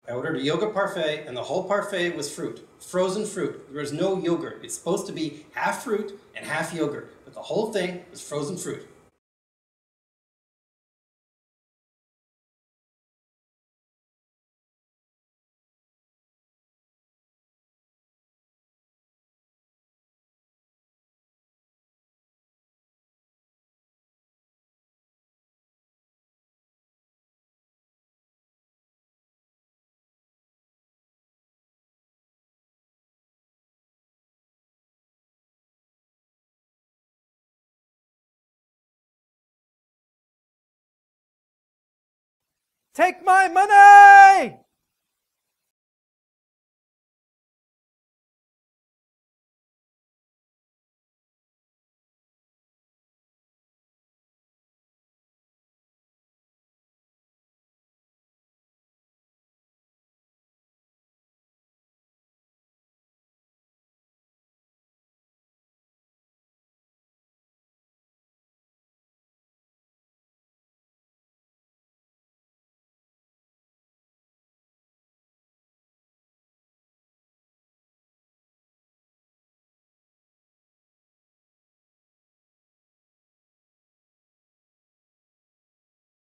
I ordered a yogurt parfait, and the whole parfait was fruit. Frozen fruit. There was no yogurt. It's supposed to be half fruit and half yogurt, but the whole thing was frozen fruit. Take my money!